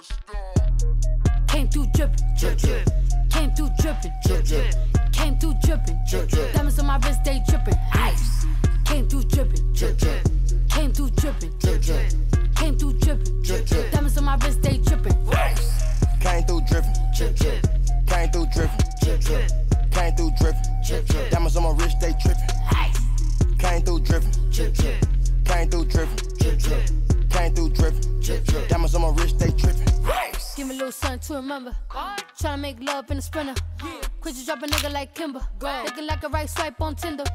Came through drippin', drip, drip. Came through drippin', drip, drip. Came through drippin', drip, drip. Diamonds on my wrist, they drippin', ice. Came through drippin', drip, drip. Came through drippin', drip, drip. Came through drippin', drip, drip. Diamonds on my wrist, they drippin', ice. Came through drippin', drip, drip. Came through drippin', drip, drip. Came through drippin', drip, drip. Diamonds on my wrist, they trippin', ice. Came through drippin', drip, drip. Came through drippin', drip, drip. Came through drippin', drip, drip. Diamonds on my wrist, they trippin'. Give me a little something to remember. Tryna make love in a sprinter. Quit you drop a nigga like Kimber. Looking like a right swipe on Tinder.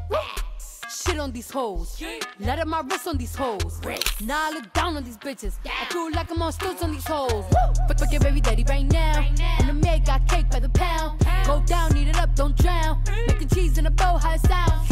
Shit on these hoes. Let up my wrist on these hoes. Now I look down on these bitches. I feel like I'm on stilts on these hoes. Fuck your baby daddy right now. And the maid got cake by the pound. Go down, eat it up, don't drown. Making cheese in a bow, how it sound.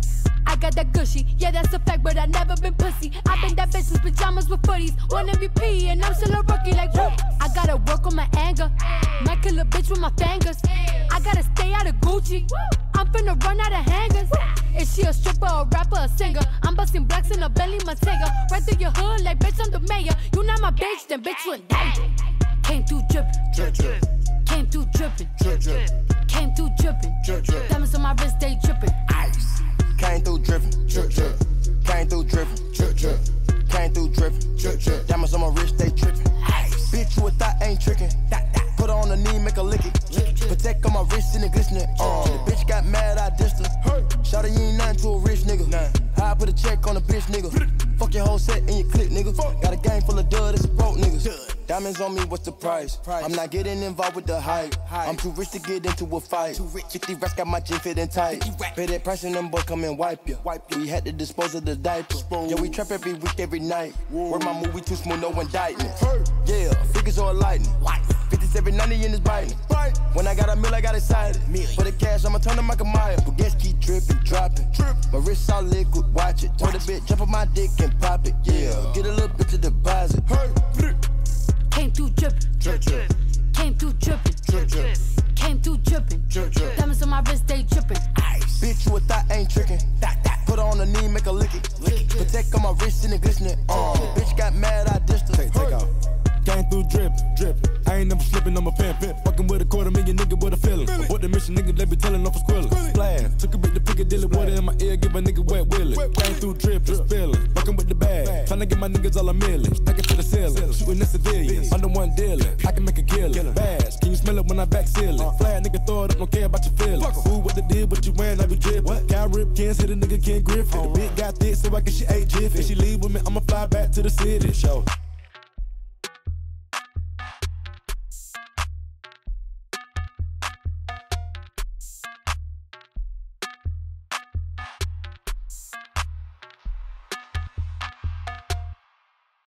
I got that gushy, yeah that's a fact, but I never been pussy. I been that bitch with pajamas with footies, one MVP and I'm still a rookie like whoop. I gotta work on my anger, might kill a bitch with my fingers. I gotta stay out of Gucci, I'm finna run out of hangers. Is she a stripper, a rapper, a singer? I'm busting blacks in a Bentley Montego. Right through your hood like bitch I'm the mayor. You not my bitch, then bitch you indicted. Came through drippin', drip, drip. Came through drippin', drip, drip. Came through drippin', drip, drip. Diamonds on my wrist, they drippin', ice. Came through drippin', drip, drip. Came through drippin', drip, drip. Came through drippin', drip, drip. Diamonds on my wrist, they trippin'. Ice. Bitch, you a thought ain't trickin'. Put her on the knee, make her lick it. Protect on my wrist and it glistening. The bitch got mad, I dissed her. Shawty, you ain't nothing to a rich nigga. I put a check on a bitch nigga. Fuck your whole set and your clip, nigga. Got a gang full of dud, it's a broke niggas. Diamonds on me, what's the price? I'm not getting involved with the hype. I'm too rich to get into a fight. 50 racks got my jean fitting tight. Pay that price and them boys come and wipe ya. We had to dispose of the diaper. Yeah, we trap every week, every night. Word my movie too smooth, no indictment. Yeah, figures all lightning. 57, 90 in this biting. When I got a meal, I got excited. For the cash, I'ma turn to Michael Myers. But guess keep dripping, dropping. My wrist all liquid, watch it. Told a bitch, jump on my dick and pop it. Yeah, get a little bit to deposit. Came through drippin', drip, drip. Came through drippin', drip, drip. Came through drippin', drip, drip. Diamonds on my wrist, they drippin', ice. Bitch, you a thought ain't trickin'. Put her on the knee, make her lick it. Protect on my wrist and it glistening. Bitch got mad, I dissed her. Take off. Came through drip, drip. I ain't never slipping, I'm a pimp. Fucking with $250,000 nigga with a feeling. What the mission nigga, they be telling off a squilling. Splash, took a bit to Piccadilly, water in my ear, give a nigga wet willy. Came through drip, just feeling. Fucking with the bag, tryna get my niggas all a million. Stack it to the ceiling, shooting the civilians. Under one dealing, I can make a killing. Bash, can you smell it when I back ceiling? Flat nigga throw it up, don't care about your feelings. Who what the deal, what you wearing, I be drippin'. Cow rip, can't hit a nigga, can't grip it. The bitch got thick, so I guess she ate jiffy. If she leave with me, I'ma fly back to the city. Show.